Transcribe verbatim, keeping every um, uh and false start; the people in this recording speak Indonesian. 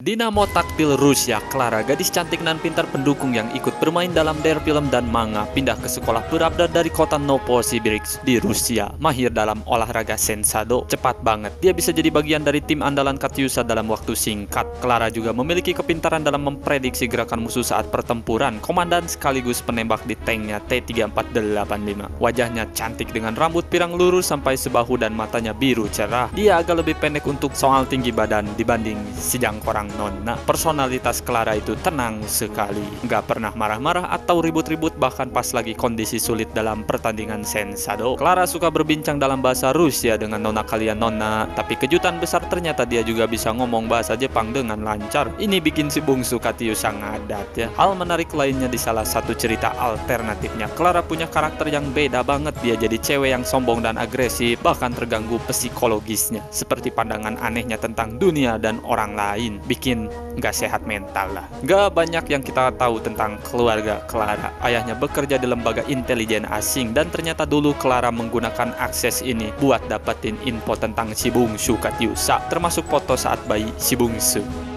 Dinamo taktil Rusia, Clara, gadis cantik dan pintar pendukung yang ikut bermain dalam Dare film dan manga, pindah ke sekolah beradab dari kota Novosibirsk di Rusia. Mahir dalam olahraga sensado, cepat banget. Dia bisa jadi bagian dari tim andalan Katyusha dalam waktu singkat. Clara juga memiliki kepintaran dalam memprediksi gerakan musuh saat pertempuran. Komandan sekaligus penembak di tanknya T tiga empat delapan lima. Wajahnya cantik dengan rambut pirang lurus sampai sebahu dan matanya biru cerah. Dia agak lebih pendek untuk soal tinggi badan dibanding si jangkorang Nona. Personalitas Clara itu tenang sekali, nggak pernah marah-marah atau ribut-ribut bahkan pas lagi kondisi sulit dalam pertandingan sensado. Clara suka berbincang dalam bahasa Rusia dengan nona kalian Nona, tapi kejutan besar ternyata dia juga bisa ngomong bahasa Jepang dengan lancar. Ini bikin si bungsu Katyusha ngadat ya. Hal menarik lainnya di salah satu cerita alternatifnya, Clara punya karakter yang beda banget. Dia jadi cewek yang sombong dan agresif, bahkan terganggu psikologisnya, seperti pandangan anehnya tentang dunia dan orang lain. Bikin nggak sehat mental lah. Nggak banyak yang kita tahu tentang keluarga Clara. Ayahnya bekerja di lembaga intelijen asing dan ternyata dulu Clara menggunakan akses ini buat dapetin info tentang si bungsu Katyusha, termasuk foto saat bayi si bungsu.